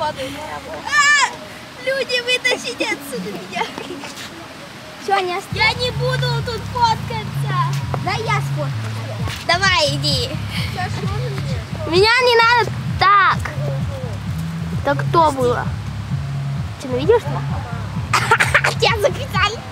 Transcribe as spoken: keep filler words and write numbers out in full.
падаю на работу. А! Люди, вытащите отсюда меня. Все, не оставь. Я не буду тут фоткаться. Да я сфоткаю. Давай, иди. Меня не надо так. Так кто было? Что, на видео что ли? Тебя записали.